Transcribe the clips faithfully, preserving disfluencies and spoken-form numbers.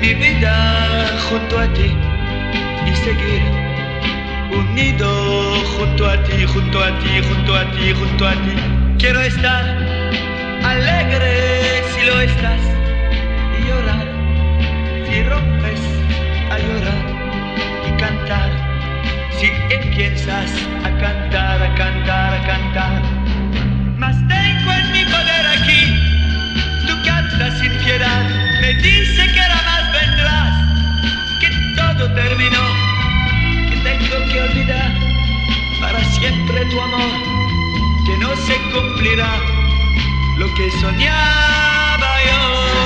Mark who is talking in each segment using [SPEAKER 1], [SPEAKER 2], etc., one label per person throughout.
[SPEAKER 1] mi vida junto a ti y seguir unido junto a ti, junto a ti, junto a ti, junto a ti. Quiero estar alegre si lo estás y llorar si rompes a llorar y cantar si empiezas a cantar, a cantar, a cantar. Mas tengo en mi poder aquí, tú cantas sin piedad, me dice que jamás vendrás, que todo terminó, que tengo que olvidar para siempre tu amor, que no se cumplirá lo que soñaba yo.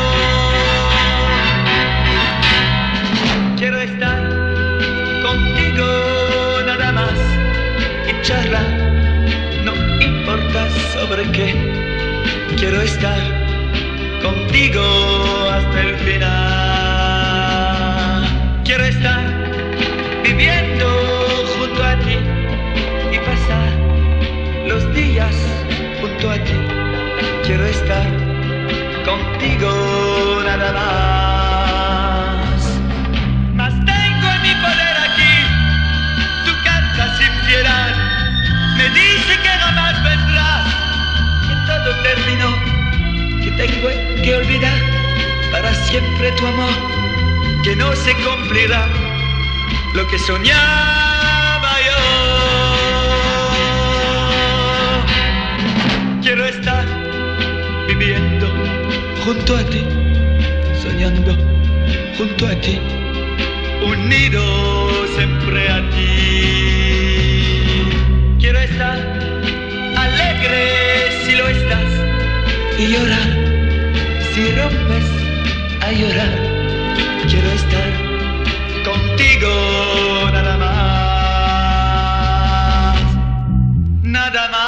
[SPEAKER 1] Quiero estar contigo nada más y charlar, no importa sobre qué. Quiero estar contigo hasta el final. Quiero estar viviendo junto a ti y pasar los días junto a ti. Quiero estar contigo nada más. Mas tengo en mi poder aquí, tú cantas sin piedad, me dice que jamás vendrás, que todo terminó, que tengo que olvidar para siempre tu amor, que no se cumplirá lo que soñaba yo. Quiero estar viviendo junto a ti, soñando junto a ti, unido siempre a ti. Quiero estar alegre si lo estás y llorar si rompes a llorar. Quiero estar contigo nada más, nada más.